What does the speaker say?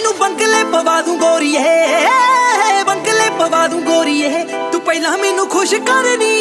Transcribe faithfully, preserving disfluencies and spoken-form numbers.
ਤੈਨੂੰ ਬੰਗਲੇ ਪਵਾ ਦੂੰ ਗੋਰੀਏ, ਬੰਗਲੇ ਪਵਾ ਦੂੰ ਗੋਰੀਏ। ਤੂੰ ਪਹਿਲਾਂ ਮੈਨੂੰ ਖੁਸ਼ ਕਰਨੀ